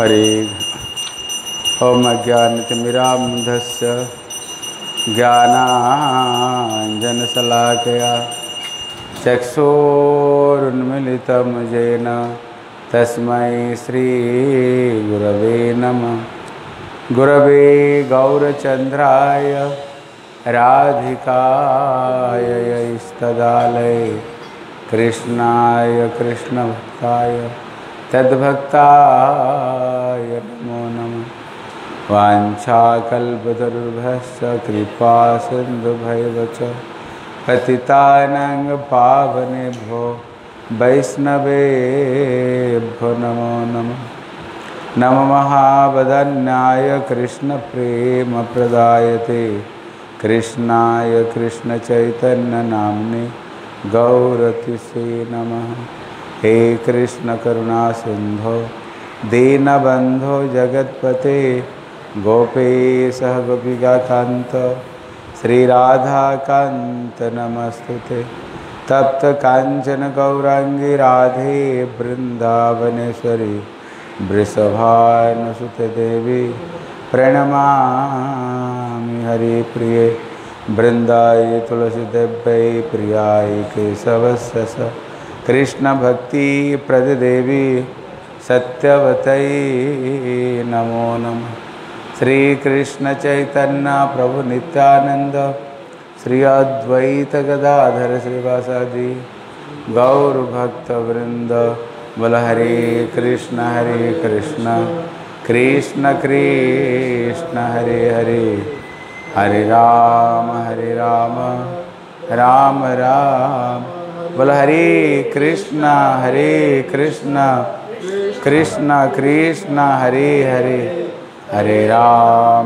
हरे ओम अज्ञानतिमिरान्धस्य ज्ञानाञ्जनशलाकया चक्षुरुन्मीलितं येन तस्मै श्रीगुरवे नमः। गुरवे गौरचन्द्राय राधिकाय यैस्तदालये कृष्णाय कृष्णभक्ताय तद्भक्ताय नमो नमः। वाञ्छाकल्पतरुभ्यश्च कृपा सिन्धुभ्यैव च पतितानां पावनेभ्यो वैष्णवेभ्यो नमो नमः। नमो महावदन्याय कृष्णप्रेमप्रदायते कृष्णाय कृष्णचैतन्यनाम्ने गौरतिसे नमः। हे कृष्ण करुणा सिंधो दीनबंधो जगत्पते गोपेश गोपिकान्त श्रीराधाकान्त नमस्तुते। तप्त कांचन गौरांगी राधे वृंदावनेश्वरी वृषभानुसुते देवी प्रणमामि हरिप्रिये। वृंदाय तुलसी देव्यै प्रियाय केशवस्य कृष्ण भक्ति प्रदेवी सत्यवतै नमो नमः। श्री कृष्ण चैतन्य प्रभु नित्यानंद श्री अद्वैत गदाधर श्रीवासादि गौर भक्त वृंद बोल हरे कृष्ण कृष्ण कृष्ण हरे हरे हरे राम राम राम बोल हरे कृष्ण कृष्ण कृष्ण हरे हरे हरे राम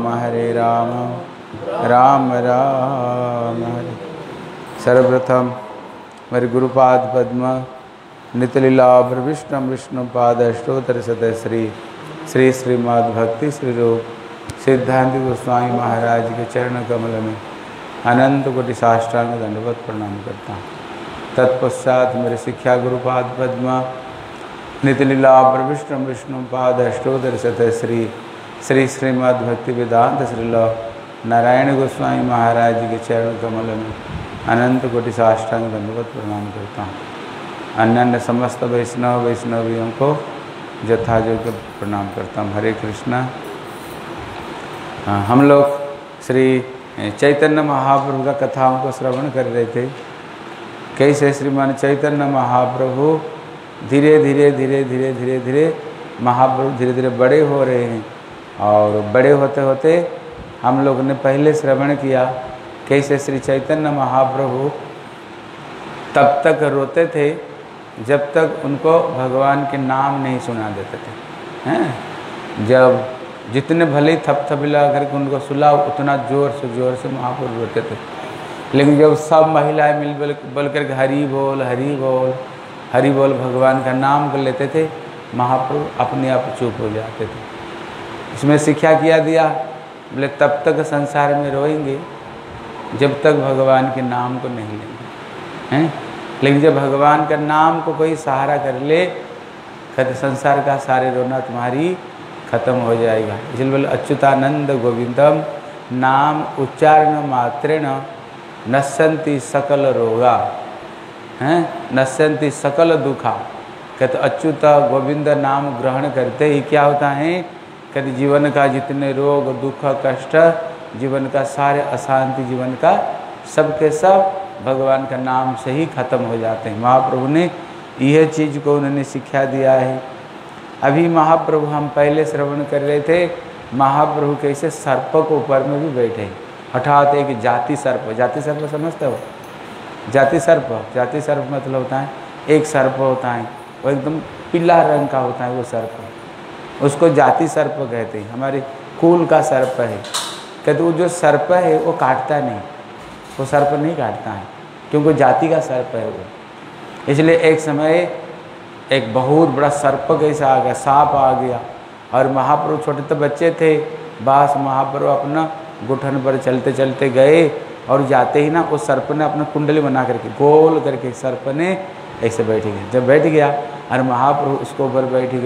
राम राम हरे। सर्वप्रथम मेरे गुरुपाद पद्म नितलीलाभ्र विष्णुपाद अष्टोत्तर श्री श्री श्रीमद् भक्ति श्री रूप सिद्धांत गोस्वामी महाराज के चरण कमल में अनंत कोटि साष्टांग दंडवत प्रणाम करता हूँ। तत्पश्चात मेरे शिक्षा गुरुपाद पद्म नितलीलाभ्र विष्णुपाद अष्टोत्तर श्री श्री श्रीमद् भक्ति वेदांत श्रील नारायण गोस्वामी महाराज के चरण कमल में अनंत कोटि साष्टांग दंडवत प्रणाम करता हूँ। अन्य समस्त वैष्णवियों को यथायोग्य प्रणाम करता हूँ। हरे कृष्णा। हम लोग श्री चैतन्य महाप्रभु का कथाओं को श्रवण कर रहे थे। कैसे श्रीमान चैतन्य महाप्रभु धीरे धीरे महाप्रभु धीरे धीरे बड़े हो रहे हैं। और बड़े होते होते हम लोग ने पहले श्रवण किया कैसे श्री चैतन्य महाप्रभु तब तक रोते थे जब तक उनको भगवान के नाम नहीं सुना देते थे। हैं जब जितने भले थपथपिला करके उनको सुलाओ उतना जोर से महाप्रभु रोते थे। लेकिन जब सब महिलाएं मिल बोल कर हरि बोल भगवान का नाम कर लेते थे महाप्रभु अपने आप चुप हो जाते थे। इसमें शिक्षा किया दिया बोले तब तक संसार में रोएंगे जब तक भगवान के नाम को नहीं लेंगे हैं। लेकिन जब भगवान का नाम को कोई सहारा कर ले कहते संसार का सारे रोना तुम्हारी खत्म हो जाएगा। इसलिए बोले अच्युतानंद गोविंदम नाम उच्चारण मात्रेण नश्यन्ति सकल रोगा हैं नश्यन्ति सकल दुखा। कहते अच्युत गोविंद नाम ग्रहण करते ही क्या होता है कहते जीवन का जितने रोग दुख कष्ट जीवन का सारे अशांति जीवन का सब के सब भगवान का नाम से ही खत्म हो जाते हैं। महाप्रभु ने यह चीज़ को उन्होंने शिक्षा दिया है। अभी महाप्रभु हम पहले श्रवण कर रहे थे महाप्रभु कैसे सर्प को ऊपर में भी बैठे हठात एक जाति सर्प समझते हो। जाति सर्प मतलब होता है एक सर्प होता है वो एकदम पीला रंग का होता है वो सर्प उसको जाति सर्प कहते हैं। हमारे कुल का सर्प है। कहते वो जो सर्प है वो काटता नहीं वो सर्प नहीं काटता है क्योंकि जाति का सर्प है वो। इसलिए एक समय एक बहुत बड़ा सर्प कैसा आ गया सांप आ गया और महाप्रभु छोटे तो बच्चे थे बस महाप्रभु अपना घुटन पर चलते चलते गए और जाते ही ना उस सर्प ने अपना कुंडली बना करके गोल करके सर्प ने ऐसे बैठ गया। जब बैठ गया और महाप्रभु उसके ऊपर बैठ गए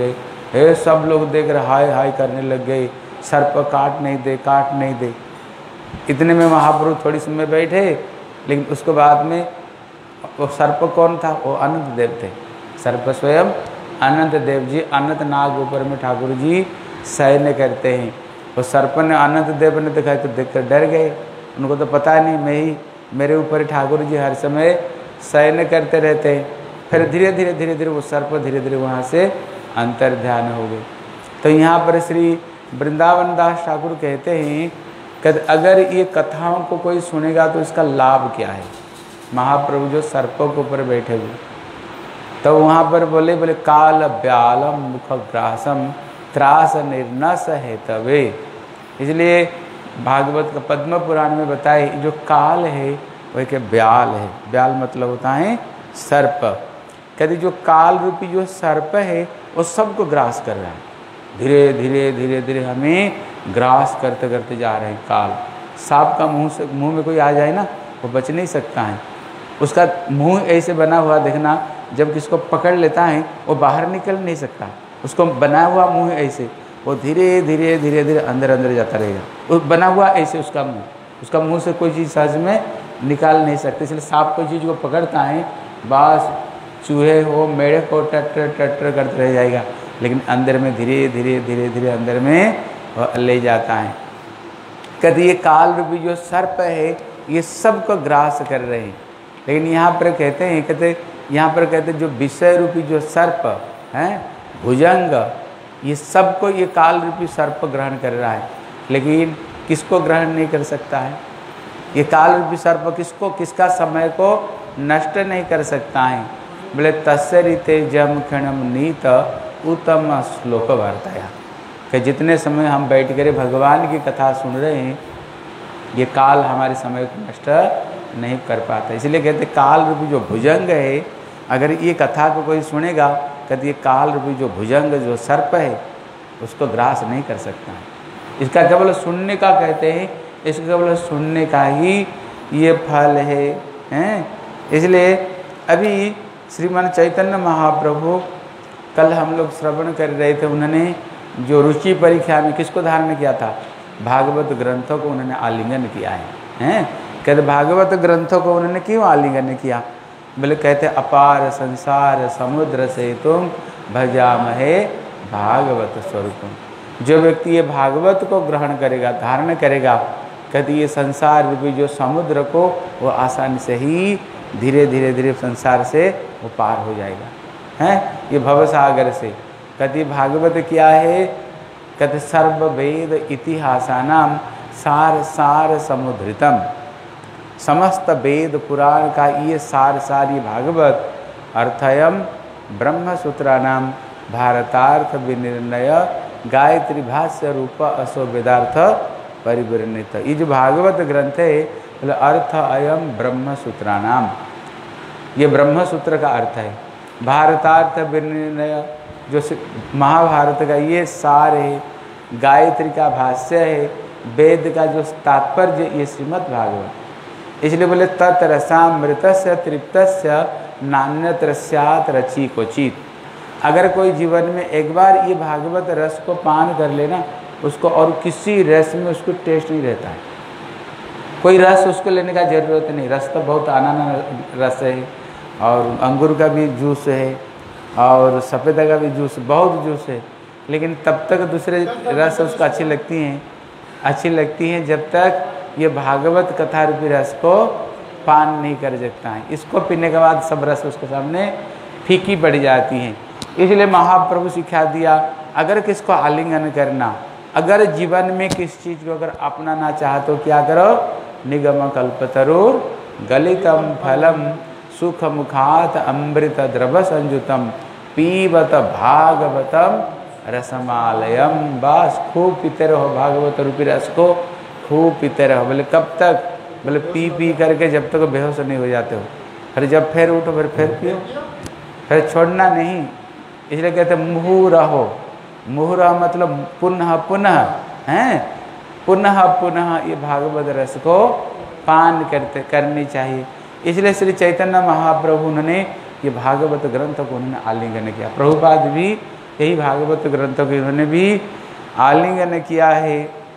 हे सब लोग देख रहे हाय हाय करने लग गए, सर्प काट नहीं दे, काट नहीं दे। इतने में महाप्रभु थोड़ी समय बैठे, लेकिन उसके बाद में वो सर्प कौन था? वो अनंत देव थे। सर्प स्वयं अनंत देव जी, अनंत नाग ऊपर में ठाकुर जी शयन करते हैं। वो सर्प ने, अनंत देव ने देखा तो देखकर डर गए। उनको तो पता नहीं मैं ही, मेरे ऊपर ठाकुर जी हर समय शयन करते रहते हैं। फिर धीरे धीरे धीरे धीरे वो सर्प धीरे धीरे वहाँ से अंतर ध्यान हो गए। तो यहाँ पर श्री वृंदावन दास ठाकुर कहते हैं कि अगर ये कथाओं को कोई सुनेगा तो इसका लाभ क्या है। महाप्रभु जो सर्पों के ऊपर बैठे हुए, तो वहाँ पर बोले काल ब्यालम मुख ग्रासम त्रास निर्नस है तवे। इसलिए भागवत का पद्म पुराण में बताए जो काल है वह के ब्याल है। ब्याल मतलब होता है सर्प। कहते जो काल रूपी जो सर्प है वो सबको ग्रास कर रहा है। धीरे धीरे धीरे धीरे हमें ग्रास करते करते जा रहे हैं। काल सांप का मुंह में कोई आ जाए ना, वो बच नहीं सकता है। उसका मुंह ऐसे बना हुआ देखना, जब किसको पकड़ लेता है वो बाहर निकल नहीं सकता। उसको बना हुआ मुंह ऐसे, वो धीरे धीरे धीरे धीरे अंदर अंदर जाता रहेगा। वो बना हुआ ऐसे उसका मुंह से कोई चीज़ सहज में निकाल नहीं सकते। इसलिए सांप कोई चीज़ को पकड़ता है, बस चूहे हो मेढक को टटर टटर करते रह जाएगा, लेकिन अंदर में धीरे धीरे धीरे धीरे अंदर में ले जाता है। कहते ये काल रूपी जो सर्प है ये सबको ग्रास कर रहे हैं। लेकिन यहाँ पर कहते हैं, यहाँ पर कहते जो विषय रूपी जो सर्प है भुजंग, ये सबको ये काल रूपी सर्प ग्रहण कर रहा है। लेकिन किसको ग्रहण नहीं कर सकता है? ये काल रूपी सर्प किसका समय को नष्ट नहीं कर सकता है। बोले तस्य रीते जम क्षणम नीत उत्तम श्लोक वर्तया, कि जितने समय हम बैठ कर भगवान की कथा सुन रहे हैं ये काल हमारे समय को नष्ट नहीं कर पाता। इसलिए कहते काल रूपी जो भुजंग है, अगर ये कथा को कोई सुनेगा, कहते ये काल रूपी जो भुजंग जो सर्प है उसको ग्रास नहीं कर सकता है। इसका केवल सुनने का कहते हैं, इसका केवल सुनने का ही ये फल है, हैं? इसलिए अभी श्रीमान चैतन्य महाप्रभु कल हम लोग श्रवण कर रहे थे, उन्होंने जो रुचि परीक्षा में किसको धारण किया था? भागवत ग्रंथों को उन्होंने आलिंगन किया है, हैं? कहते भागवत ग्रंथों को उन्होंने क्यों आलिंगन किया? बोले कहते अपार संसार समुद्र से तुम भजामहे भागवत स्वरूपम। जो व्यक्ति ये भागवत को ग्रहण करेगा, धारण करेगा, कहते ये संसार रूपी जो समुद्र को वो आसानी से ही धीरे धीरे धीरे संसार से वो पार हो जाएगा, हैं? ये भवसागर से। कहते भागवत क्या है? कहते सर्व वेद इतिहासानाम सार सार समुद्रितम। समस्त वेद पुराण का ये सार ये भागवत। अर्थयम ब्रह्मसूत्राणाम भारतार्थ विनिर्णय गायत्री भाष्य रूप असो वेदार्थ परिवर्णित। ये जो भागवत ग्रंथ है बोले अर्थ अयम ब्रह्मसूत्राणाम, ये ब्रह्मसूत्र का अर्थ है। भारतार्थ विनिर्णय जो महाभारत का ये सार है, गायत्री का भाष्य है, वेद का जो तात्पर्य ये श्रीमद् भागवत। इसलिए बोले तत्रसामृतस्य तृप्तस्य नान्यत्र स्यात् रचि क्वचित्। अगर कोई जीवन में एक बार ये भागवत रस को पान कर लेना, उसको और किसी रस में उसको टेस्ट नहीं रहता है। कोई रस उसको लेने का जरूरत नहीं। रस तो बहुत अनानास रस है, और अंगूर का भी जूस है, और सफ़ेदा का भी जूस, बहुत जूस है, लेकिन तब तक दूसरे रस उसको अच्छी लगती हैं जब तक ये भागवत कथा रूपी रस को पान नहीं कर सकता है। इसको पीने के बाद सब रस उसके सामने फीकी पड़ जाती हैं। इसलिए महाप्रभु सिखा दिया, अगर किसको आलिंगन करना, अगर जीवन में किस चीज़ को अगर अपनाना चाहे तो क्या करो? निगम कल्पतरुर गलितम फलम सुख मुखात अमृत द्रव संयुतम पीबत भागवतम रसमालयम। बस खूब पीते रहो भागवत रूपी रस को, खूब पीते रहो। बोले कब तक? बोले पी करके जब तक बेहोश नहीं हो जाते हो। फिर जब फिर उठो फिर पियो, फिर छोड़ना नहीं। इसलिए कहते मुहुरहो, मुहुरह मतलब पुनः पुनः, हैं? पुनः पुनः ये भागवत रस को पान करनी चाहिए। इसलिए श्री चैतन्य महाप्रभु उन्होंने ये भागवत ग्रंथ को उन्होंने आलिंगन किया। प्रभुपाद भी यही भागवत ग्रंथों के इन्होंने भी आलिंगन किया है।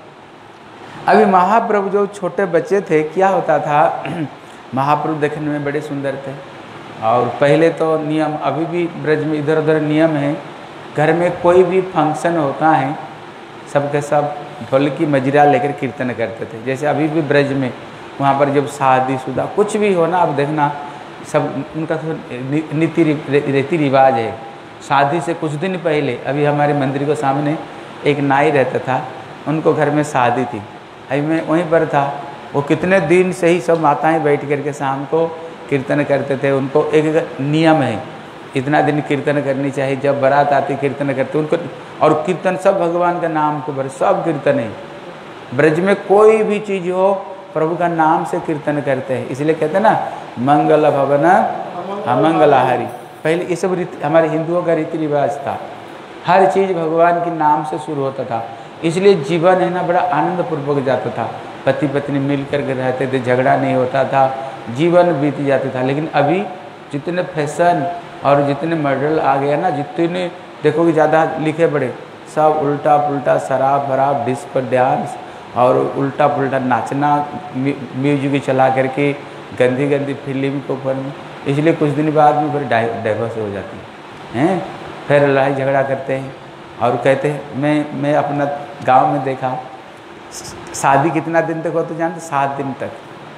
अभी महाप्रभु जो छोटे बच्चे थे, क्या होता था, महाप्रभु देखने में बड़े सुंदर थे। और पहले तो नियम, अभी भी ब्रज में इधर उधर नियम है, घर में कोई भी फंक्शन होता है सबके सब ढोलकी मजीरा लेकर कीर्तन करते थे। जैसे अभी भी ब्रज में वहाँ पर जब शादीशुदा कुछ भी हो ना, आप देखना सब उनका तो रीति रिवाज है। शादी से कुछ दिन पहले अभी हमारे मंदिर के सामने एक नाई रहता था, उनको घर में शादी थी, अभी मैं वहीं पर था। वो कितने दिन से ही सब माताएं बैठ करके शाम को कीर्तन करते थे। उनको एक नियम है, इतना दिन कीर्तन करनी चाहिए, जब बारात आती कीर्तन करते उनको। और कीर्तन सब भगवान का नाम को भर, सब कीर्तन है। ब्रज में कोई भी चीज़ हो प्रभु का नाम से कीर्तन करते हैं, इसलिए कहते हैं ना मंगल भवन अमंगलाहारी। पहले ये सब हमारे हिंदुओं का रीति रिवाज था, हर चीज़ भगवान के नाम से शुरू होता था। इसलिए जीवन है ना बड़ा आनंद पूर्वक जाता था। पति पत्नी मिल कर के रहते थे, झगड़ा नहीं होता था, जीवन बीत जाता था। लेकिन अभी जितने फैशन और जितने मॉडल आ गया ना, जितने देखोगे ज़्यादा लिखे पड़े, सब उल्टा पुल्टा शराब वराब डिस्को डांस और उल्टा पुल्टा नाचना, म्यूजिक चला करके गंदी गंदी फिल्म के ऊपर में। इसलिए कुछ दिन बाद में फिर डाइवर्स हो जाती हैं, फिर लड़ाई झगड़ा करते हैं। और कहते हैं मैं अपना गांव में देखा, शादी कितना दिन तक होती जानते? 7 दिन तक।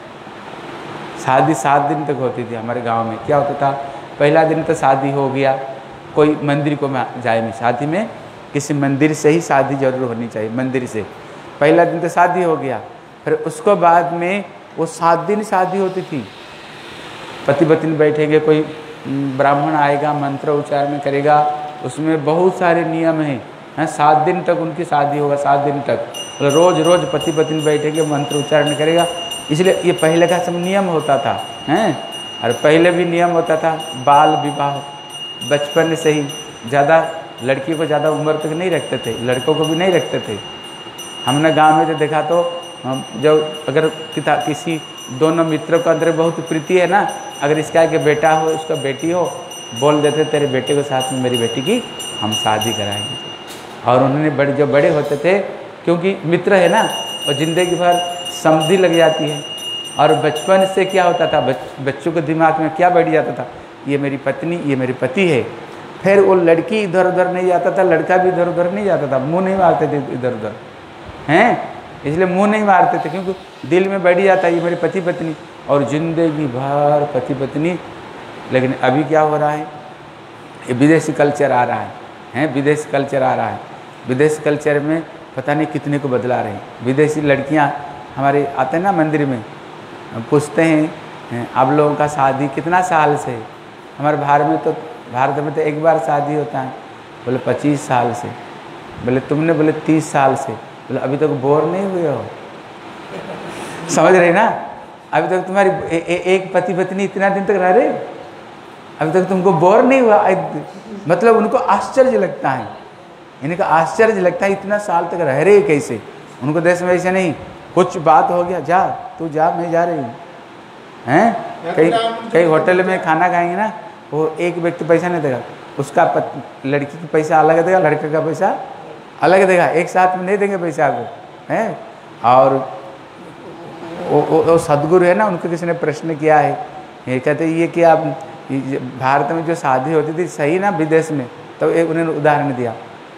शादी 7 दिन तक होती थी हमारे गांव में। क्या होता था, पहला दिन तो शादी हो गया, कोई मंदिर को जाए नहीं, शादी में किसी मंदिर से ही शादी जरूर होनी चाहिए, मंदिर से। पहला दिन तो शादी हो गया, फिर उसको बाद में वो 7 दिन शादी होती थी। पति पत्नी बैठेंगे, कोई ब्राह्मण आएगा, मंत्र उच्चारण करेगा, उसमें बहुत सारे नियम हैं। 7 दिन तक उनकी शादी होगा, 7 दिन तक रोज़ रोज़ पति पत्नी बैठेंगे, मंत्र उच्चारण करेगा। इसलिए ये पहले का सब नियम होता था हैं। और पहले भी नियम होता था बाल विवाह, बचपन से ही। ज़्यादा लड़की को ज़्यादा उम्र तक नहीं रखते थे, लड़कों को भी नहीं रखते थे। हमने गांव में तो देखा, तो जब अगर किसी दोनों मित्रों के अंदर बहुत प्रीति है ना, अगर इसका के बेटा हो उसका बेटी हो, बोल देते तेरे बेटे के साथ में मेरी बेटी की हम शादी कराएंगे। और उन्होंने जो बड़े होते थे, क्योंकि मित्र है ना, और ज़िंदगी भर समझी लग जाती है। और बचपन से क्या होता था, बच्चों के दिमाग में क्या बैठ जाता था, ये मेरी पत्नी, ये मेरे पति है। फिर वो लड़की इधर उधर नहीं जाता था, लड़का भी इधर उधर नहीं जाता था, मुंह नहीं मारते थे इधर उधर हैं। इसलिए मुंह नहीं मारते थे, क्योंकि दिल में बैठ जाता है ये मेरे पति पत्नी, और जिंदगी भर पति पत्नी। लेकिन अभी क्या हो रहा है, ये विदेशी कल्चर आ रहा है, विदेशी कल्चर आ रहा है। विदेशी कल्चर में पता नहीं कितने को बदला रहे हैं। विदेशी लड़कियां हमारे आते हैं ना मंदिर में, पूछते हैं आप लोगों का शादी कितना साल से? हमारे भारत में तो एक बार शादी होता है। बोले 25 साल से। बोले तुमने? बोले 30 साल से। बोले अभी तक बोर नहीं हुए हो? समझ रहे ना, अभी तक तुम्हारी एक पति पत्नी इतना दिन तक रह रहे, अभी तक तुमको बोर नहीं हुआ? मतलब उनको आश्चर्य लगता है, इनका आश्चर्य लगता है इतना साल तक रह रहे कैसे। उनको देश में ऐसे नहीं, कुछ बात हो गया, जा तू जा, मैं जा रही हूँ हैं। कई होटल में खाना खाएंगे ना, वो एक व्यक्ति पैसा नहीं देगा, उसका लड़की का पैसा अलग देगा, लड़के का पैसा अलग देगा, एक साथ में नहीं देंगे पैसा आपको हैं। और वो सदगुरु है ना, उनको किसी ने प्रश्न किया है, ये कहते ये कि आप भारत में जो शादी होती थी सही ना विदेश में? तो एक उन्होंने उदाहरण दिया,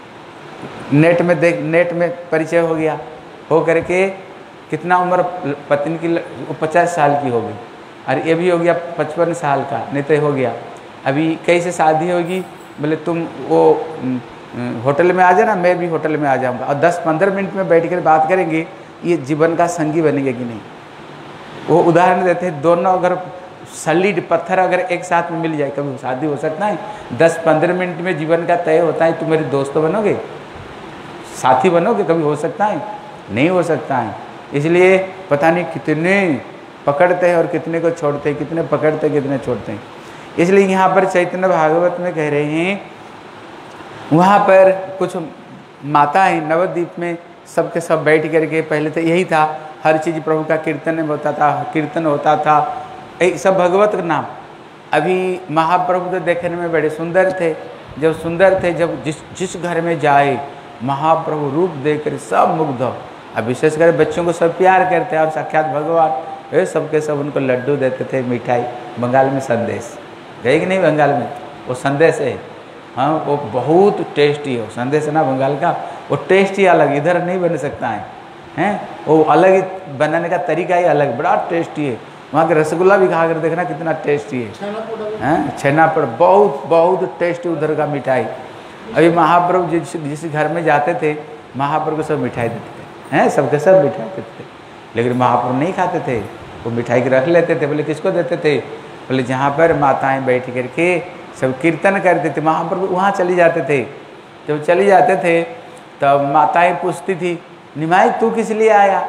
नेट में परिचय हो गया, हो करके कितना उम्र पत्नी की 50 साल की हो गई, और ये भी हो गया 55 साल का, नहीं तो हो गया। अभी कैसे शादी होगी? बोले तुम वो होटल में आ जाना, मैं भी होटल में आ जाऊंगा, और 10-15 मिनट में बैठ कर बात करेंगे, ये जीवन का संगी बनेगा कि नहीं। वो उदाहरण देते हैं, दोनों अगर सलिड पत्थर अगर एक साथ में मिल जाए, कभी शादी हो सकता है? 10-15 मिनट में जीवन का तय होता है, तुम मेरे दोस्त बनोगे, साथी बनोगे? कभी हो सकता है? नहीं हो सकता है। इसलिए पता नहीं कितने पकड़ते हैं और कितने को छोड़ते हैं, कितने पकड़ते हैं कितने छोड़ते हैं। इसलिए यहाँ पर चैतन्य भागवत में कह रहे हैं, वहाँ पर कुछ माता है नवद्वीप में, सबके सब बैठ करके, पहले तो यही था, हर चीज़ प्रभु का कीर्तन होता था, कीर्तन होता था, सब भगवत का नाम। अभी महाप्रभु तो देखने में बड़े सुंदर थे, जब सुंदर थे, जब जिस घर में जाए महाप्रभु रूप देखकर सब मुग्ध हो। अब विशेषकर बच्चों को सब प्यार करते हैं और साक्षात भगवान वे सबके सब उनको लड्डू देते थे, मिठाई। बंगाल में संदेश गए कि नहीं? बंगाल में वो संदेश है, हाँ, वो बहुत टेस्टी है। संदेश है ना बंगाल का, वो टेस्ट ही अलग, इधर नहीं बन सकता है, हैं? वो अलग ही बनाने का तरीका ही अलग, बड़ा टेस्टी है। वहाँ के रसगुल्ला भी खा कर देखना कितना टेस्टी है, हैं? छेनापोड़ बहुत बहुत टेस्टी उधर का मिठाई। अभी महाप्रभु जिस घर में जाते थे, महाप्रभु को सब मिठाई देते थे, हैं? सबके सब मिठाई देते थे, लेकिन महाप्रभु नहीं खाते थे, वो मिठाई के रख लेते थे। बोले किसको देते थे? बोले जहाँ पर माताएं बैठ करके सब कीर्तन करते थे, महाप्रभु वहाँ चली जाते थे। जब चली जाते थे तब माताएं पूछती थी, निमाई तू किस लिए आया?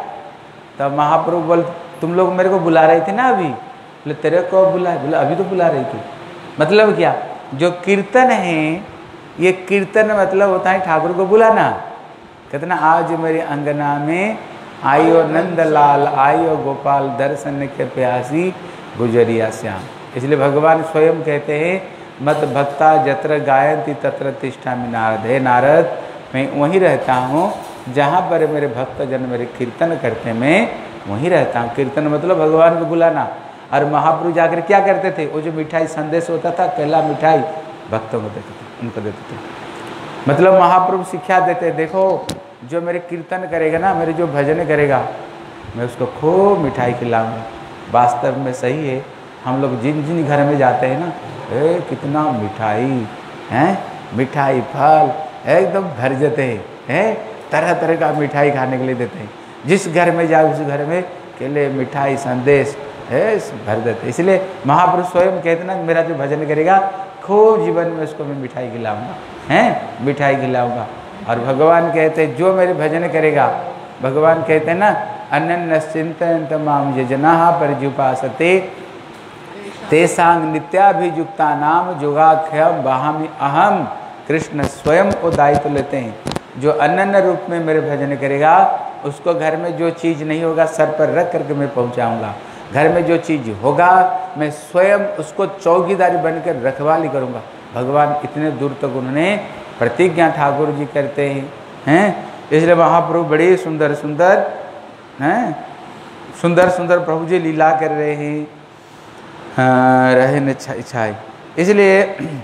तब महाप्रभु बोल, तुम लोग मेरे को बुला रही थी ना अभी। बोले तेरे को बुला? बोले अभी तो बुला रही थी। मतलब क्या? जो कीर्तन है, ये कीर्तन मतलब होता है ठाकुर को बुलाना। कहते ना, आज मेरी अंगना में आयो नंदलाल, आयो गोपाल, दर्शन के प्यासी गुजरिया श्याम। इसलिए भगवान स्वयं कहते हैं, मत भक्ता जत्र गायंती तत्र तिष्ठामि नारद। हे नारद, मैं वहीं रहता हूँ जहाँ पर मेरे भक्त जन मेरे कीर्तन करते, मैं वहीं रहता हूँ। कीर्तन मतलब भगवान को बुलाना। और महाप्रभु जाकर क्या करते थे? वो जो मिठाई संदेश होता था, पहला मिठाई भक्तों को देते थे, उनको देते थे। मतलब महाप्रभु शिक्षा देते, देखो जो मेरे कीर्तन करेगा ना, मेरे जो भजन करेगा, मैं उसको खूब मिठाई खिलाऊंगा। वास्तव में सही है, हम लोग जिन जिन घर में जाते हैं ना, कितना मिठाई हैं, मिठाई फल एकदम भर जाते हैं, तरह तरह का मिठाई खाने के लिए देते हैं। जिस घर में जाओ उस घर में केले, मिठाई, संदेश भर देते। इसलिए महाप्रभु स्वयं कहते ना, मेरा जो भजन करेगा खूब जीवन में उसको मैं मिठाई खिलाऊंगा, हैं, मिठाई खिलाऊंगा। और भगवान कहते जो मेरे भजन करेगा, भगवान कहते हैं ना, अनन्य चिंतन तमाम ये जना परिजुपासते तेसांग नित्याभियुक्ता नाम जोगाख्यम बहामि अहम। कृष्ण स्वयं वो दायित्व लेते हैं। जो अनन्य रूप में मेरे भजन करेगा, उसको घर में जो चीज़ नहीं होगा सर पर रख करके मैं पहुंचाऊंगा। घर में जो चीज़ होगा मैं स्वयं उसको चौकीदारी बनकर रखवाली करूंगा। भगवान इतने दूर तक उन्होंने प्रतिज्ञा ठाकुर जी करते हैं। इसलिए महाप्रभु बड़े सुंदर सुंदर हैं, सुंदर सुंदर प्रभु जी लीला कर रहे हैं, रहे न इच्छाएं। इसलिए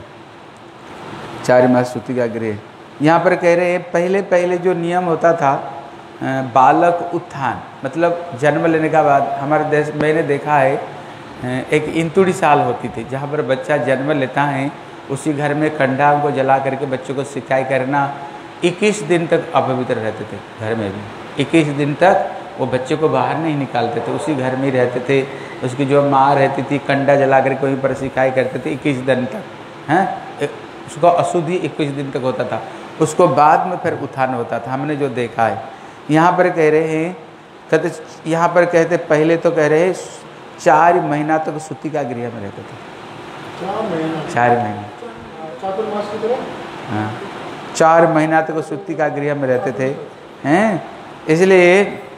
चार मास सूती का गृह यहाँ पर कह रहे हैं, पहले पहले जो नियम होता था बालक उत्थान, मतलब जन्म लेने के बाद हमारे देश मैंने देखा है एक इंतुड़ी साल होती थी, जहाँ पर बच्चा जन्म लेता है उसी घर में कंडा को जला करके बच्चों को सिकाई करना। 21 दिन तक अपवित्र रहते थे घर में भी। 21 दिन तक वो बच्चे को बाहर नहीं निकालते थे, उसी घर में ही रहते थे। उसकी जो माँ रहती थी कंडा जला करके वहीं पर सिकाई करते थे 21 दिन तक, हैं। उसका अशुद्धि 21 दिन तक होता था, उसको बाद में फिर उत्थान होता था। हमने जो देखा है यहाँ पर कह रहे हैं, कहते यहाँ पर कहते पहले तो कह रहे 4 महीना तक सूती का गृह में रहते थे। 4 महीने, हाँ, 4 महीना तक सूती का गृह में रहते थे, हैं। इसलिए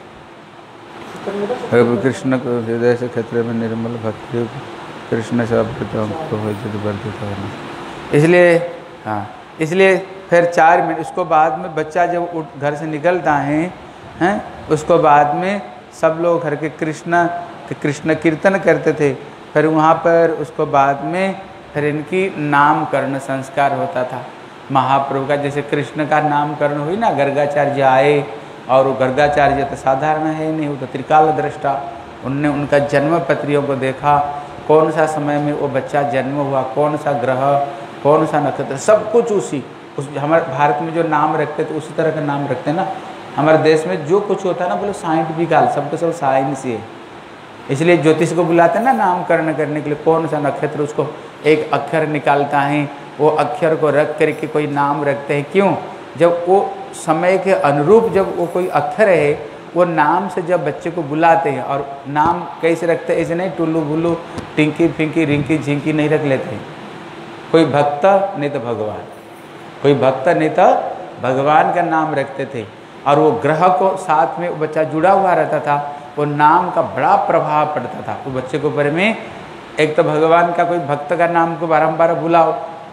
कृष्ण को हृदय से क्षेत्र में निर्मल भक्ति कृष्ण से वर्धित होना। इसलिए हाँ, इसलिए फिर 4 महीने, उसको बाद में बच्चा जब घर से निकलता है, हैं, उसको बाद में सब लोग घर के कृष्ण कीर्तन करते थे। फिर वहाँ पर उसको बाद में फिर इनकी नामकरण संस्कार होता था महाप्रभु का। जैसे कृष्ण का नामकरण हुई ना, गर्गाचार्य आए, और वो गर्गाचार्य तो साधारण है नहीं, वो तो त्रिकाल दृष्टा। उनने उनका जन्म पत्रियों को देखा, कौन सा समय में वो बच्चा जन्म हुआ, कौन सा ग्रह, कौन सा नक्षत्र, सब कुछ उस हमारे भारत में जो नाम रखते थे उसी तरह का नाम रखते हैं ना। हमारे देश में जो कुछ होता है ना, बोलो साइंटिफिकल, सबको सब साइंस ही है। इसलिए ज्योतिष को बुलाते हैं ना नामकरण करने के लिए, कौन सा नक्षत्र, उसको एक अक्षर निकालता है, वो अक्षर को रख करके कोई नाम रखते हैं। क्यों? जब वो समय के अनुरूप जब वो कोई अक्षर है, वो नाम से जब बच्चे को बुलाते हैं, और नाम कैसे रखते हैं, ऐसे नहीं टुल्लू बुल्लू टिंकी फिंकी रिंकी झिंकी नहीं रख लेते हैं। कोई भक्त नहीं तो भगवान, कोई भक्त नहीं तो भगवान का नाम रखते थे। और वो ग्रह को साथ में वो बच्चा जुड़ा हुआ रहता था, वो नाम का बड़ा प्रभाव पड़ता था वो बच्चे के ऊपर में। एक तो भगवान का कोई भक्त का नाम को बारंबार बुलाओ,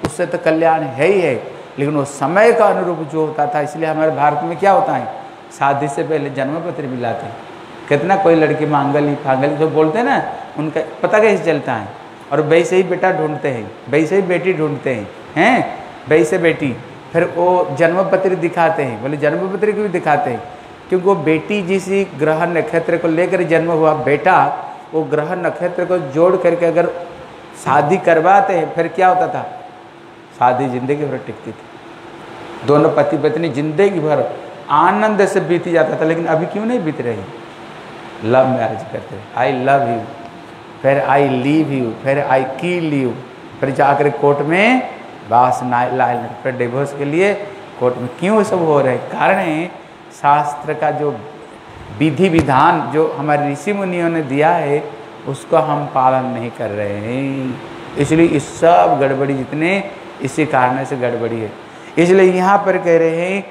उससे तो कल्याण है ही है, लेकिन वो समय का अनुरूप जो होता था, इसलिए हमारे भारत में क्या होता है, शादी से पहले जन्म पत्र मिलाते हैं। कितना कोई लड़की मांगली फांगली जो बोलते हैं ना, उनका पता कैसे चलता है, और वैसे ही बेटा ढूंढते हैं, वैसे ही बेटी ढूंढते हैं, वैसे बेटी, फिर वो जन्म पत्र दिखाते हैं। बोले जन्म पत्र क्यों दिखाते हैं, क्योंकि वो बेटी जिस ग्रह नक्षत्र को लेकर जन्म हुआ, बेटा वो ग्रह नक्षत्र को जोड़ करके अगर शादी करवाते हैं, फिर क्या होता था, शादी जिंदगी भर टिकती थी, दोनों पति पत्नी जिंदगी भर आनंद से बीती जाता था। लेकिन अभी क्यों नहीं बीत रही, लव मैरिज करते हैं, आई लव यू, फिर आई लीव यू, फिर आई किल यू, फिर जाकर कोर्ट में बास लाए, फिर डिवोर्स के लिए कोर्ट में। क्यों सब हो रहे, कारण है शास्त्र का जो विधि विधान जो हमारे ऋषि मुनियों ने दिया है, उसको हम पालन नहीं कर रहे हैं, इसलिए इस सब गड़बड़ी जितने इसी कारण से गड़बड़ी है। इसलिए यहाँ पर कह रहे हैं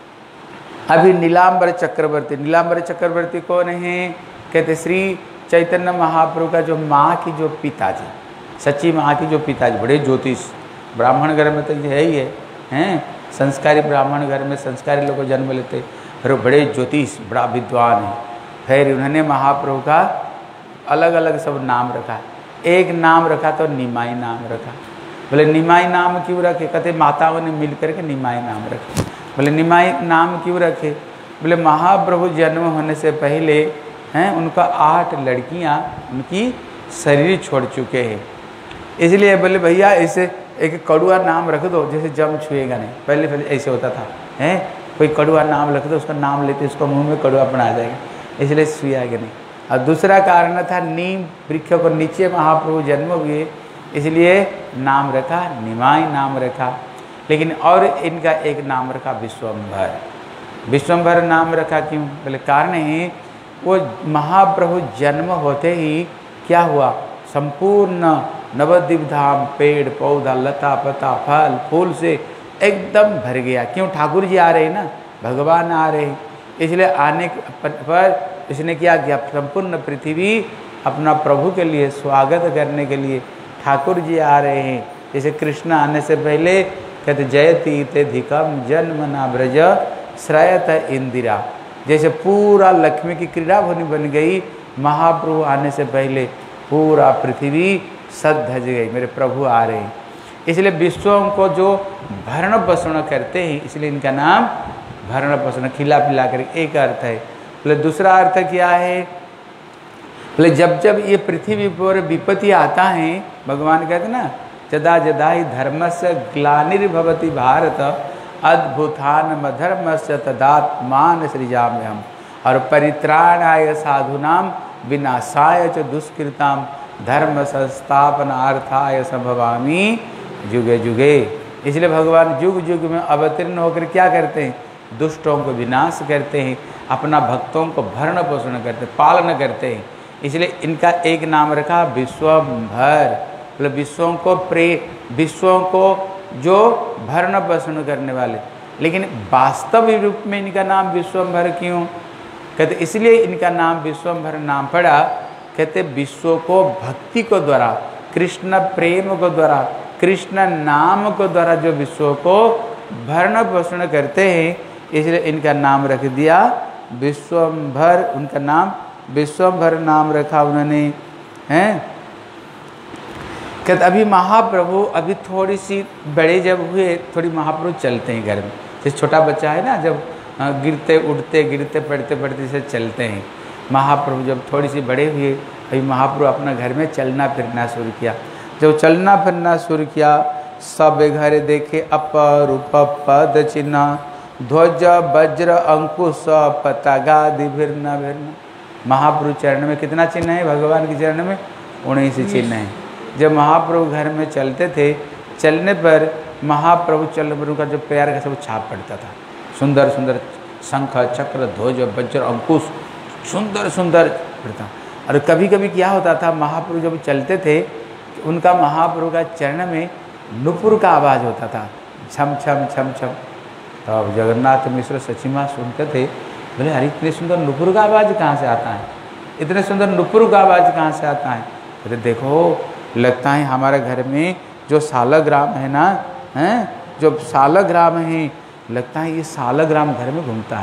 अभी नीलांबर चक्रवर्ती, नीलांबर चक्रवर्ती कौन है, कहते श्री चैतन्य महाप्रभु का जो माँ की जो पिताजी, सच्ची माँ की जो पिताजी, बड़े ज्योतिष, ब्राह्मण घर में तो ये है ही हैं, संस्कारी ब्राह्मण घर में संस्कारी लोग जन्म लेते, फिर बड़े ज्योतिष, बड़ा विद्वान है। फिर उन्होंने महाप्रभु का अलग अलग सब नाम रखा, एक नाम रखा तो निमाई नाम रखा। बोले निमाई नाम क्यों रखे, कहते माताओं ने मिल करके निमाई नाम रखे। बोले निमाई नाम क्यों रखे, बोले महाप्रभु जन्म होने से पहले उनका 8 लड़कियां उनकी शरीर छोड़ चुके हैं, इसलिए बोले भैया इसे एक कड़ुआ नाम रख दो, जैसे जम छुएगा नहीं। पहले ऐसे होता था, कोई कड़ुआ नाम रख दो, उसका नाम लेते उसको मुंह में कड़ुआपन आ जाएगा, इसलिए छुएगा नहीं। और दूसरा कारण था नीम वृक्ष को नीचे महाप्रभु जन्म हुए, इसलिए नाम रखा, निमाई नाम रखा। लेकिन और इनका एक नाम रखा विश्वम्भर, विश्वम्भर नाम रखा क्यों, बोले कारण है वो महाप्रभु जन्म होते ही क्या हुआ, संपूर्ण नवद्वीप धाम पेड़ पौधा लता पता फल फूल से एकदम भर गया। क्यों, ठाकुर जी आ रहे हैं ना, भगवान आ रहे हैं, इसलिए आने पर इसने क्या किया, संपूर्ण पृथ्वी अपना प्रभु के लिए स्वागत करने के लिए ठाकुर जी आ रहे हैं। जैसे कृष्ण आने से पहले कहते जयति ते धिकम जन्म ना ब्रज श्रयत इंदिरा, जैसे पूरा लक्ष्मी की क्रीड़ा भूमि बन गई, महाप्रभु आने से पहले पूरा पृथ्वी सद धज गई, मेरे प्रभु आ रहे हैं। इसलिए विश्वों को जो भरण पोषण करते हैं, इसलिए इनका नाम भरण पोषण, खिला पिला कर एक अर्थ है। बोले दूसरा अर्थ क्या है, बोले जब जब ये पृथ्वी पर विपत्ति आता है, भगवान कहते ना जदा जदा ही धर्मस्य ग्लानिर्भवति भारत अद्भुतान अधर्मस्य तदात्मान सृजाम्यहम्, और परित्राणाय साधूनां विनाशाय च दुष्कृतां धर्म संस्थापनार्थाय संभवामि जुगे जुगे। इसलिए भगवान युग युग में अवतीर्ण होकर क्या करते हैं, दुष्टों को विनाश करते हैं, अपना भक्तों को भरण पोषण करते, पालन करते हैं। इसलिए इनका एक नाम रखा विश्वम्भर, मतलब विश्वों को जो भरण पोषण करने वाले। लेकिन वास्तविक रूप में इनका नाम विश्वम्भर क्यों, कहते इसलिए इनका नाम विश्वम्भर नाम पड़ा, कहते विश्व को भक्ति को द्वारा, कृष्ण प्रेम को द्वारा, कृष्ण नाम को द्वारा जो विश्व को भरण पोषण करते हैं, इसलिए इनका नाम रख दिया विश्वम्भर। उनका नाम विश्वम्भर नाम रखा उन्होंने, हैं। कहते अभी महाप्रभु अभी थोड़ी सी बड़े जब हुए, थोड़ी महाप्रभु चलते हैं घर में, जैसे छोटा बच्चा है ना, जब गिरते उठते गिरते पड़ते पड़ते से चलते हैं। महाप्रभु जब थोड़ी सी बड़े हुए, अभी महाप्रभु अपना घर में चलना फिरना शुरू किया। जब चलना फिरना शुरू किया, सब घर देखे अपरूप पद चिन्ह, ध्वज वज्र अंकुश पतागादि भिन्न भिन्न। महाप्रभु चरण में कितना चिन्ह है, भगवान के चरण में 19 चिन्ह है। जब महाप्रभु घर में चलते थे, चलने पर महाप्रभु चरण का जो पैर का सब छाप पड़ता था, सुंदर सुंदर शंख चक्र ध्वज वज्र अंकुश सुंदर सुंदर पड़ता। और कभी कभी क्या होता था, महाप्रभु जब चलते थे, उनका महाप्रभु का चरण में नुपुर का आवाज़ होता था, छम छम छम छम। तो अब जगन्नाथ मिश्र सचिमा सुनते थे, बोले अरे इतने सुंदर नुपुर का आवाज़ कहाँ से आता है, इतने सुंदर नुपुर का आवाज़ कहाँ से आता है। कहते देखो लगता है हमारे घर में जो सालग्राम है ना, हैं, जो सालग्राम है, लगता है ये सालग्राम घर में घूमता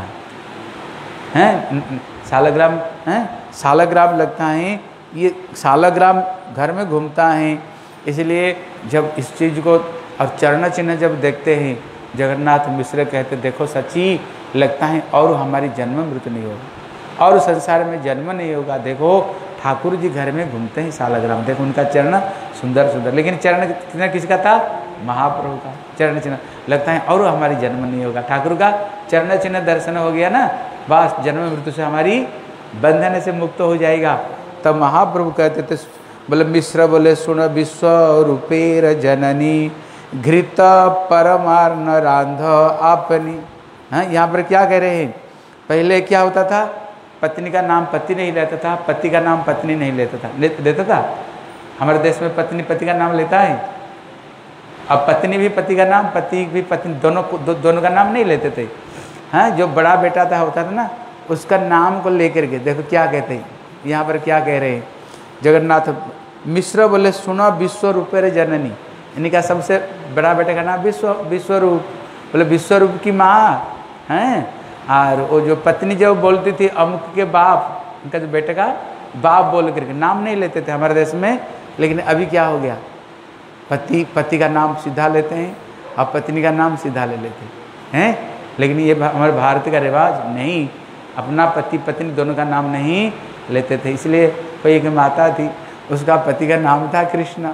है, सालग्राम है, सालग्राम लगता है ये सालग्राम घर में घूमता है। इसलिए जब इस चीज़ को और चरण चिन्ह जब देखते हैं, जगन्नाथ मिश्र कहते देखो सच्ची लगता है और हमारी जन्म मृत्यु नहीं होगा और संसार में जन्म नहीं होगा। देखो ठाकुर जी घर में घूमते हैं सालग्राम, देखो उनका चरण सुंदर सुंदर, लेकिन चरण चिन्ह किसका था? महाप्रभु का चरण चिन्ह, लगता है और हमारी जन्म नहीं होगा। ठाकुर का चरण चिन्ह दर्शन हो गया ना, बस जन्म मृत्यु से हमारी बंधन से मुक्त हो जाएगा। तब महाप्रभु कहते थे, बोले मिश्र बोले सुन विश्व रूपेर जननी घृत परमार्न रांध आपनी। हाँ, यहाँ पर क्या कह रहे हैं? पहले क्या होता था? पत्नी का नाम पति नहीं लेता था, पति का नाम पत्नी नहीं लेता था, लेता था। हमारे देश में पत्नी पति का नाम लेता है, अब पत्नी भी पति का नाम, पति भी पत्नी, दोनों का नाम नहीं लेते थे। हाँ, जो बड़ा बेटा था होता था ना, उसका नाम को लेकर के देखो क्या कहते हैं। यहाँ पर क्या कह रहे हैं जगन्नाथ मिश्र बोले सुनो विश्व रूपेर जननी, इनका सबसे बड़ा बेटे का नाम विश्वरूप, बोले विश्वरूप की माँ हैं। और वो जो पत्नी जब बोलती थी अमुक के बाप, उनका जो बेटे का बाप बोल करके नाम नहीं लेते थे हमारे देश में। लेकिन अभी क्या हो गया, पति का नाम सीधा लेते हैं और पत्नी का नाम सीधा ले लेते हैं। लेकिन ये हमारे भारत का रिवाज नहीं, अपना पति पत्नी दोनों का नाम नहीं लेते थे। इसलिए कोई एक माता थी, उसका पति का नाम था कृष्ण।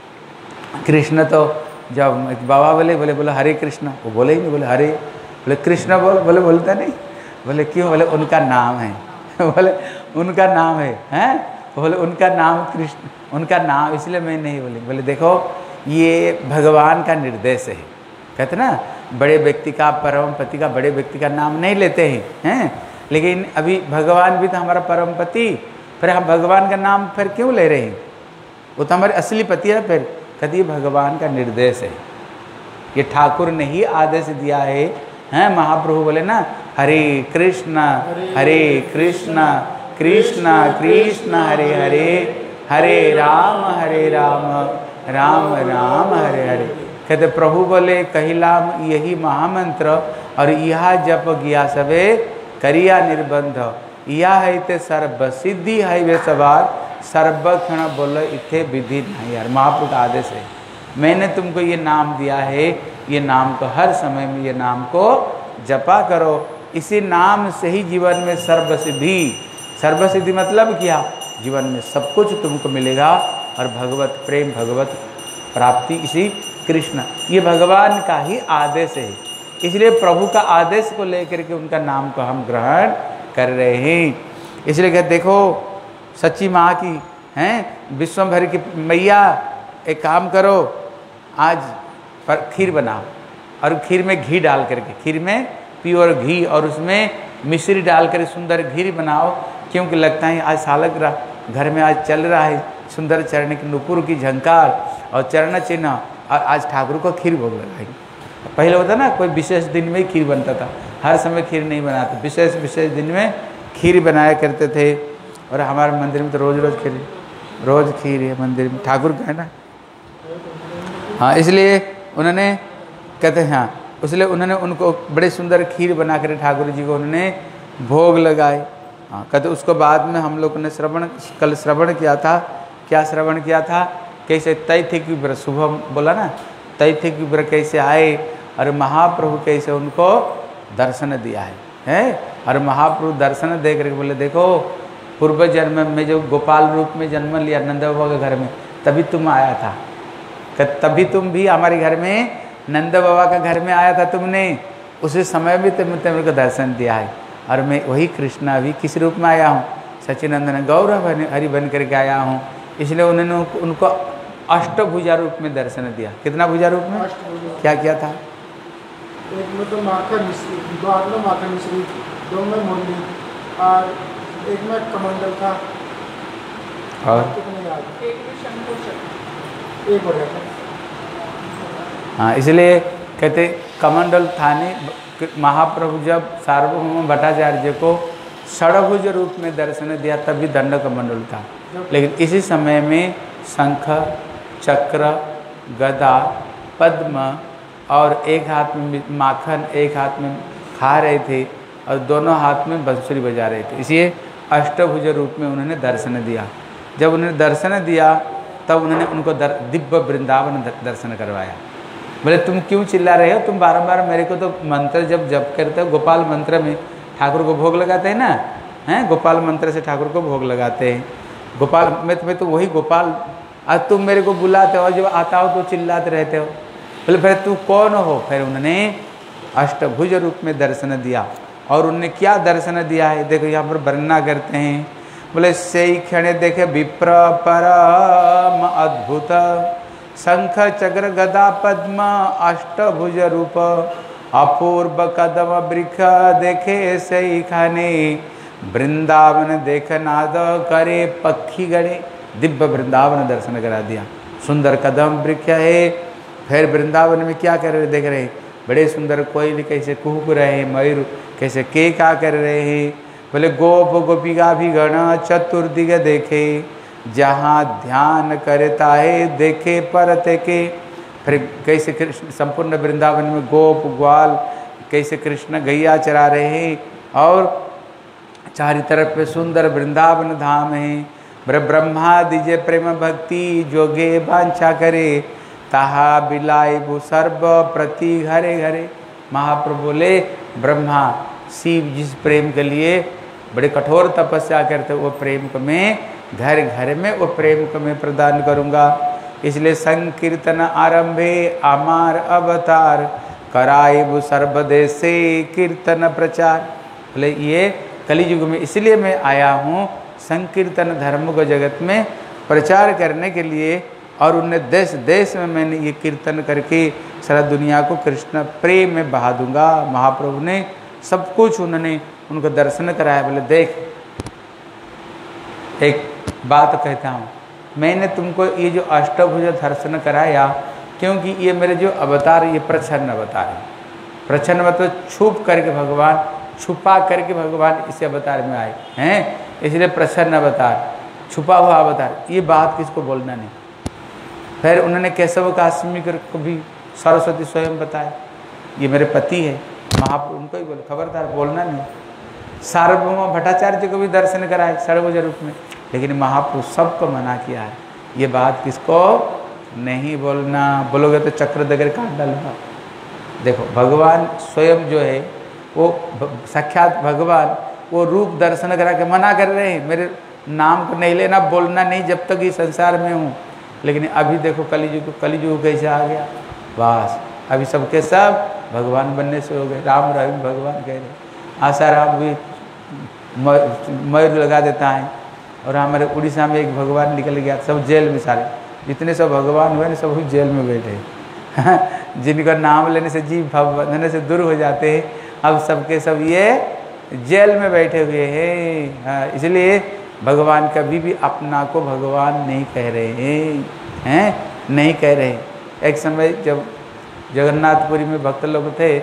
कृष्ण तो जब बाबा बोले हरे कृष्ण, वो बोले ही नहीं, बोले हरे, बोले कृष्ण बोलता नहीं, बोले क्यों? बोले उनका नाम है बोले उनका नाम है, हैं, बोले उनका नाम कृष्ण, उनका नाम, इसलिए मैं नहीं बोले देखो ये भगवान का निर्देश है। कहते ना बड़े व्यक्ति का, परम पति का, बड़े व्यक्ति का नाम नहीं लेते हैं, लेकिन अभी भगवान भी तो हमारा परम पति, फिर हम भगवान का नाम फिर क्यों ले रहे हैं? वो तो हमारे असली पति है। फिर कहते ये भगवान का निर्देश है, ये ठाकुर ने ही आदेश दिया है। हैं, महाप्रभु बोले ना हरे कृष्ण कृष्ण कृष्ण हरे हरे, हरे राम राम राम हरे हरे। कहते प्रभु बोले कहिलाम यही महामंत्र और यह जप गया सबे करिया निर्बंध, यह है ते सर्व सिद्धि है वे सवार, सर्वक्षण बोलो इथे विधि नहीं। यार महाप्रभु का आदेश है, मैंने तुमको ये नाम दिया है, ये नाम को हर समय में ये नाम को जपा करो, इसी नाम से ही जीवन में सर्वसिद्धि मतलब क्या? जीवन में सब कुछ तुमको मिलेगा और भगवत प्रेम, भगवत प्राप्ति इसी कृष्ण, ये भगवान का ही आदेश है। इसलिए प्रभु का आदेश को लेकर के उनका नाम को हम ग्रहण कर रहे हैं। इसलिए कहते देखो सच्ची माँ की हैं, विश्वभर की मैया, एक काम करो आज पर खीर बनाओ और खीर में घी डाल करके, खीर में प्योर घी और उसमें मिश्री डाल कर सुंदर घी बनाओ, क्योंकि लगता है आज सालग्राम घर में आज चल रहा है, सुंदर चरण की नुपुर की झंकार और चरण चिन्ह, और आज ठाकुर को खीर भोग लगाई। पहले होता ना कोई विशेष दिन में ही खीर बनता था, हर समय खीर नहीं बनाते, विशेष दिन में खीर बनाया करते थे। और हमारे मंदिर में तो रोज़ खीर है मंदिर में, ठाकुर का है ना। हाँ, इसलिए उन्होंने कहते हैं, हाँ इसलिए उन्होंने उनको बड़े सुंदर खीर बना कर ठाकुर जी को उन्होंने भोग लगाए। हाँ, कहते उसको बाद में हम लोग ने कल श्रवण किया था। क्या श्रवण किया था? कैसे तैथिक व्रत, सुबह बोला ना तैथिक व्रत कैसे आए और महाप्रभु कैसे उनको दर्शन दिया है। और महाप्रभु दर्शन दे करके बोले देखो पूर्व जन्म में जो गोपाल रूप में जन्म लिया नंद बाबा के घर में, तभी तुम आया था, तभी तुम भी हमारे घर में नंद बाबा का घर में आया था तुमने, उसी समय भी तुमने को दर्शन दिया है। और मैं वही कृष्ण अभी किस रूप में आया हूँ? सच्चिनंदन गौरव हरि बन करके आया हूँ। इसलिए उन्होंने उनको अष्टभुजा रूप में दर्शन दिया। कितना भुजा रूप में? क्या किया था? एक में तो माखन मिश्री, दो हाथ में माखन मिश्री, दो में मुरली और एक में कमंडल था और एक में शंकर चक्र, एक बढ़िया था। हाँ, इसलिए कहते कमंडल थाने महाप्रभु जब सार्वभौम भट्टाचार्य को षडभुज रूप में दर्शन दिया तब भी दंड कमंडल था, लेकिन इसी समय में शंख चक्र गदा, पद्म और एक हाथ में माखन, एक हाथ में खा रहे थे और दोनों हाथ में बांसुरी बजा रहे थे। इसलिए अष्टभुज रूप में उन्होंने दर्शन दिया। जब उन्होंने दर्शन दिया तब उन्होंने उनको दिव्य वृंदावन दर्शन करवाया। बोले तुम क्यों चिल्ला रहे हो, तुम बारंबार मेरे को तो मंत्र जब जप करते हो, गोपाल मंत्र में ठाकुर को भोग लगाते हैं ना, हैं गोपाल मंत्र से ठाकुर को भोग लगाते हैं। गोपाल में तो वही गोपाल, आज तुम मेरे को बुलाते हो, जब आता हो तो चिल्लाते रहते हो। बोले फिर तू कौन हो? फिर उन्होंने अष्टभुज रूप में दर्शन दिया। और उन्होंने क्या दर्शन दिया है देखो यहाँ पर वर्णना करते हैं। बोले से क्षण देखे विप्र परम अद्भुत, शंख चक्र गदा पद्म अष्टभुज रूप, अपूर्व कदम वृक्ष देखे से खाने, वृंदावन देख नाद करे पक्षी गणे। दिव्य वृंदावन दर्शन करा दिया। सुंदर कदम वृक्ष है। फिर वृंदावन में क्या कर रहे देख रहे, बड़े सुंदर कोयल कैसे कुहक रहे, मयूर कैसे केका कर रहे हैं। बोले गोप गोपिका भी गण चतुर्दिग देखे, जहाँ ध्यान करता है देखे परते के। फिर कैसे कृष्ण संपूर्ण वृंदावन में गोप ग्वाल कैसे कृष्ण गैया चरा रहे हैं और चारों तरफ पे सुंदर वृंदावन धाम है। ब्रह्मा दिजे प्रेम भक्ति जोगे वांछा करे, ताहा बिलाई वो सर्व प्रति घरे घरे। महाप्रभु बोले ब्रह्मा शिव जिस प्रेम के लिए बड़े कठोर तपस्या करते वो प्रेम को मैं घर घर में वो प्रेम को मैं प्रदान करूँगा। इसलिए संकीर्तन आरंभे अमार अवतार, कराए वो सर्वदेशे कीर्तन प्रचार। बोले ये कलियुग में इसलिए मैं आया हूँ संकीर्तन धर्म को जगत में प्रचार करने के लिए। और उन्हें देश देश में मैंने ये कीर्तन करके सारा दुनिया को कृष्ण प्रेम में बहा दूंगा। महाप्रभु ने सब कुछ उन्होंने उनको दर्शन कराया। बोले देख एक बात कहता हूँ, मैंने तुमको ये जो अष्टभुज दर्शन कराया क्योंकि ये मेरे जो अवतार ये प्रच्छन्न अवतार है। प्रच्छन्न मतलब छुप करके भगवान, छुपा करके भगवान इस अवतार में आए हैं, इसलिए प्रच्छन्न अवतार, छुपा हुआ अवतार। ये बात किसको बोलना नहीं। फिर उन्होंने केशव काश्मीर को भी सरस्वती स्वयं बताया, ये मेरे पति है। महाप्रभु उनको ही बोले खबरदार बोलना नहीं। सार्वभौम भट्टाचार्य को भी दर्शन कराए सर्वभुज रूप में, लेकिन महाप्रभु सबको मना किया है ये बात किसको नहीं बोलना। बोलोगे तो चक्र दगर काट डालूंगा। देखो भगवान स्वयं जो है वो साक्षात भगवान, वो रूप दर्शन करा के मना कर रहे हैं मेरे नाम को नहीं लेना, बोलना नहीं जब तक इस संसार में हूँ। लेकिन अभी देखो कलियुग कैसे आ गया, बस अभी सबके सब भगवान बनने से हो गए। राम राम भगवान कह रहे, आसाराम भी मयूर लगा देता है। और हमारे उड़ीसा में एक भगवान निकल गया, सब जेल में, सारे जितने सब भगवान हुए ना सब जेल में बैठे जिनका नाम लेने से जीव बंधने से दूर हो जाते हैं, अब सबके सब ये जेल में बैठे हुए हैं। इसलिए भगवान कभी भी अपना को भगवान नहीं कह रहे हैं, नहीं कह रहे। एक समय जब जगन्नाथपुरी में भक्त लोग थे,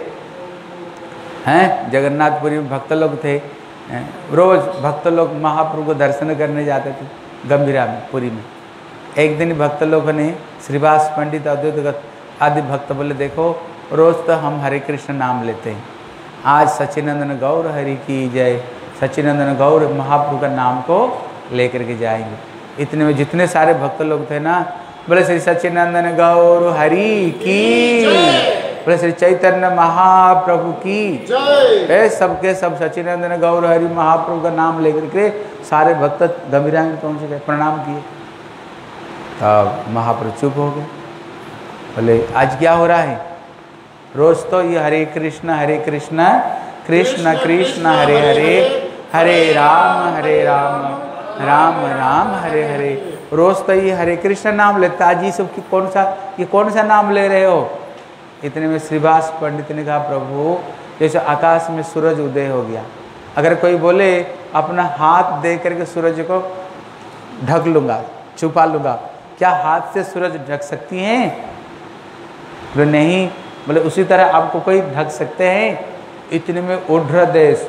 जगन्नाथपुरी में भक्त लोग थे, रोज भक्त लोग महाप्रभु को दर्शन करने जाते थे गंभीरा में, पुरी में। एक दिन भक्त लोगों ने श्रीवास पंडित अद्वैत आदि भक्त बोले देखो रोज तो हम हरे कृष्ण नाम लेते हैं, आज सच्चिदानंद गौर हरि की जय, सच्चिदानंद गौर महाप्रभु का नाम को लेकर के जाएंगे। इतने में जितने सारे भक्त लोग थे ना, बोले श्री सच्चिदानंद गौर हरि की, बोले श्री चैतन्य महाप्रभु की जय। सबके सब सच्चिदानंद गौर हरि महाप्रभु का नाम लेकर के सारे भक्त गंभीरा में पहुँच गए, प्रणाम किए। तब महाप्रभु चुप हो गए। बोले आज क्या हो रहा है? रोज तो ये हरे कृष्ण कृष्ण कृष्ण हरे हरे, हरे राम राम राम हरे हरे। रोज तो ये हरे कृष्ण नाम लेता, आज ये सब कौन सा नाम ले रहे हो? इतने में श्रीवास पंडित ने कहा प्रभु जैसे आकाश में सूरज उदय हो गया, अगर कोई बोले अपना हाथ दे करके सूरज को ढक लूँगा, छुपा लूँगा, क्या हाथ से सूरज ढक सकती हैं? बोले नहीं। बोले उसी तरह आपको कोई ढक सकते हैं? इतने में उड्र देश,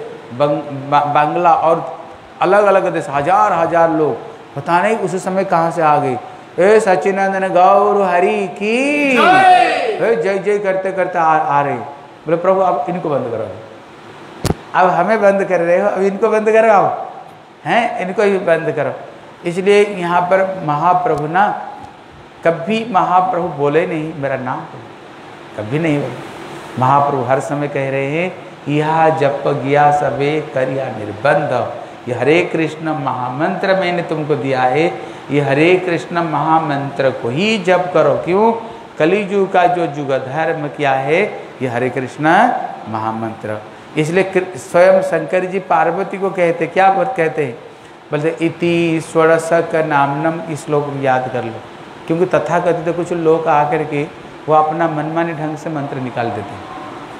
बांग्ला और अलग अलग देश हजार हजार लोग, पता नहीं उसी समय कहाँ से आ गए, ए सच्चिदानंद गौर हरि की जय जय करते करते आ रहे। बोले प्रभु अब इनको बंद करो, अब हमें बंद कर रहे हो, अब इनको बंद करो, आप हैं इनको ही बंद करो। इसलिए यहाँ पर महाप्रभु ना कभी महाप्रभु बोले नहीं मेरा नाम, कभी नहीं बोले। महाप्रभु हर समय कह रहे हैं यह जप गया सबे करिया निर्बंध, ये हरे कृष्ण महामंत्र मैंने तुमको दिया है, ये हरे कृष्ण महामंत्र को ही जप करो। क्यों? कलियुग का जो युग धर्म क्या है, ये हरे कृष्ण महामंत्र। इसलिए स्वयं शंकर जी पार्वती को कहते, क्या कहते हैं? बोलते इति षोडशक नामनम, इस श्लोक को याद कर लो। क्योंकि तथाकथित कुछ लोग आकर के वो अपना मनमानी ढंग से मंत्र निकाल देते हैं,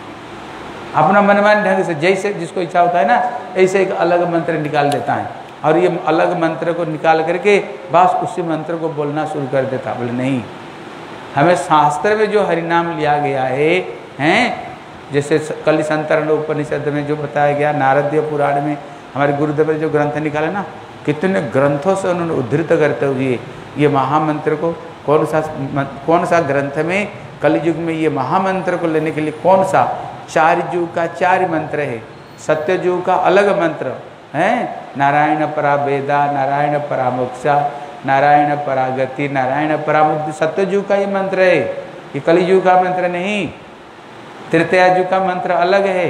अपना मनमानी ढंग से, जैसे जिसको इच्छा होता है ना ऐसे एक अलग मंत्र निकाल देता है, और ये अलग मंत्र को निकाल करके बस उसी मंत्र को बोलना शुरू कर देता। बोले नहीं, हमें शास्त्र में जो हरिनाम लिया गया है, हैं जैसे कलि संतरण उपनिषद में जो बताया गया, नारदीय पुराण में हमारे गुरुदेव ने जो ग्रंथ निकाले ना, कितने ग्रंथों से उन्होंने उद्धृत करते हुए ये महामंत्र को, कौन सा ग्रंथ में कलियुग में ये महामंत्र को लेने के लिए कौन सा, 4 युग का 4 मंत्र है, सत्य युग का अलग मंत्र है, नारायण परा वेदा, नारायण परा मोक्षा, नारायण परागति, नारायण परामुक्ति, सत्य युग का ये मंत्र है, ये कलियुग का मंत्र नहीं। तृतीया युग का मंत्र अलग है,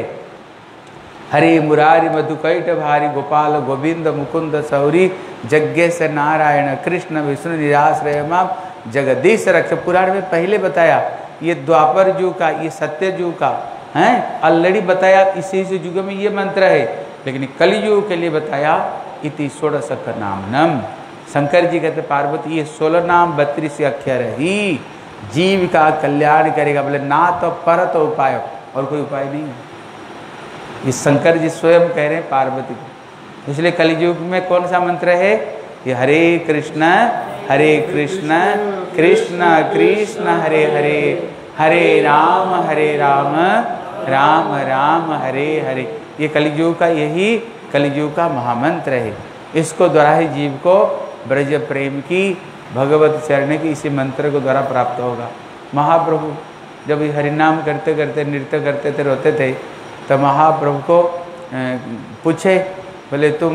हरि मुरारी मधुकैट भारी गोपाल गोविंद मुकुंद सौरी यज्ञ से नारायण कृष्ण विष्णु निराश्रय माम जगदीश रक्ष। पुराण में पहले बताया ये द्वापर युग का, ये सत्य युग का है, ऑलरेडी बताया इसी युग में ये मंत्र है, लेकिन कलियुग के लिए बताया इति षोडशक नामनम। शंकर जी कहते पार्वती ये 16 नाम 32 अक्षर ही जीव का कल्याण करेगा। बोले ना तो पर तो उपाय, और कोई उपाय नहीं है। ये शंकर जी स्वयं कह रहे हैं पार्वती को। इसलिए कलियुग में कौन सा मंत्र है? ये हरे कृष्ण कृष्ण कृष्ण हरे हरे, हरे राम राम राम हरे हरे। ये कलियुग का, यही कलियुग का महामंत्र है। इसको द्वारा ही जीव को ब्रज प्रेम की, भगवत चरण की इसी मंत्र को द्वारा प्राप्त होगा। महाप्रभु जब हरिनाम करते करते नृत्य करते थे, रोते थे, तो महाप्रभु को पूछे, बोले तुम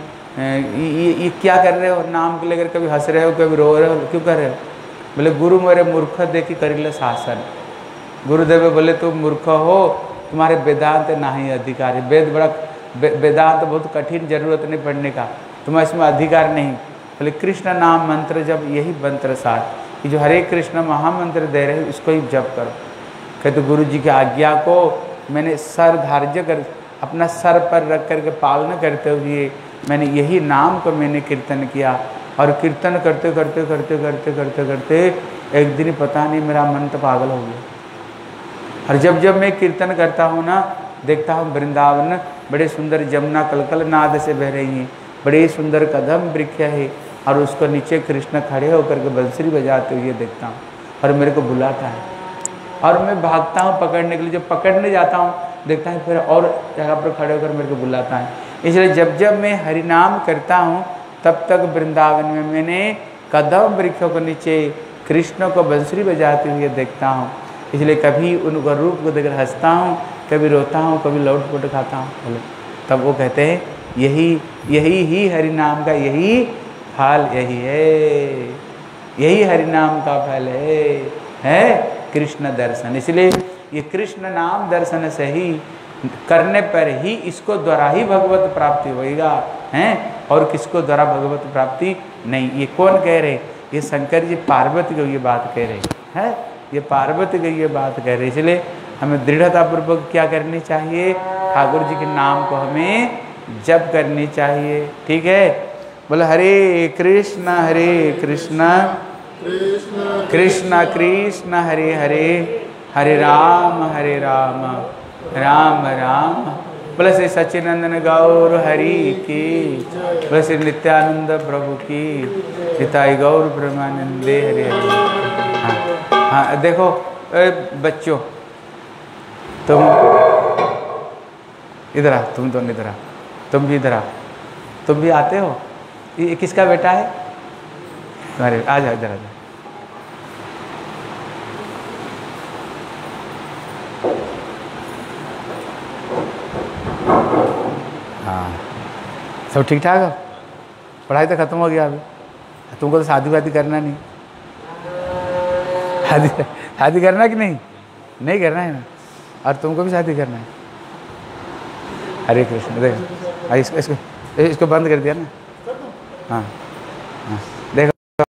ये क्या कर रहे हो, नाम को लेकर कभी हंस रहे हो कभी रो रहे हो, क्यों कर रहे हो? बोले गुरु मेरे मूर्ख देखी करिले शासन। गुरुदेव बोले तुम मूर्ख हो, तुम्हारे वेदांत नहीं अधिकार है, वेदांत बहुत कठिन, जरूरत नहीं पढ़ने का, तुम्हें इसमें अधिकार नहीं। बोले कृष्ण नाम मंत्र जब यही मंत्र सार, कि जो हरे कृष्ण महामंत्र दे रहे हो इसको ही जप करो। कहते गुरु जी की आज्ञा को मैंने सर धार्य कर, अपना सर पर रख करके पालना करते हुए मैंने यही नाम को मैंने कीर्तन किया, और कीर्तन करते करते करते करते करते करते एक दिन पता नहीं मेरा मन तो पागल हो गया। और जब मैं कीर्तन करता हूँ ना, देखता हूँ वृंदावन बड़े सुंदर जमुना कलकल नाद से बह रही हैं, बड़े सुंदर कदम वृक्ष है, और उसको नीचे कृष्ण खड़े होकर के बंसुरी बजाते हुए देखता हूँ, और मेरे को बुलाता है, और मैं भागता हूँ पकड़ने के लिए। जब पकड़ने जाता हूँ देखता है फिर और जगह पर खड़े होकर मेरे को बुलाता है। इसलिए जब मैं हरिनाम करता हूँ तब तक वृंदावन में मैंने कदम वृक्षों को नीचे कृष्ण को बंसुरी बजाते हुए देखता हूँ। इसलिए कभी उनका रूप को देखकर हंसता हूँ, कभी रोता हूँ, कभी लौट खाता हूँ। तब वो कहते हैं यही ही हरिनाम का यही फल, यही है, यही हरिनाम का फल है कृष्ण दर्शन। इसलिए ये कृष्ण नाम दर्शन से ही करने पर ही इसको द्वारा ही भगवत प्राप्ति होएगा, हैं, और किसको द्वारा भगवत प्राप्ति नहीं। ये कौन कह रहे? ये शंकर जी पार्वती को ये बात कह रहे हैं, ये पार्वती को ये बात कह रहे। इसलिए हमें दृढ़तापूर्वक क्या करनी चाहिए? ठाकुर जी के नाम को हमें जप करनी चाहिए। ठीक है, बोले हरे कृष्ण कृष्ण कृष्ण हरे हरे, हरे राम राम राम। बोले श्री सच्चिदानंद गौर हरि की, बोले श्री नित्यानंद प्रभु की, हिताई गौर ब्रह्मानंदे हरे हरे। हाँ देखो बच्चों, तुम इधर आ, तुम दोनों इधर आ, तुम भी इधर आ, तुम भी आते हो। ये किसका बेटा है? तुम्हारे आ जाओ, इधर आ जाओ। हाँ, सब ठीक ठाक हो? पढ़ाई तो ख़त्म हो गया अभी, तुमको तो शादी वादी करना नहीं। शादी करना कि नहीं? नहीं करना है ना? और तुमको भी शादी करना है? हरे कृष्ण। देख इसको बंद कर दिया ना। हाँ हाँ।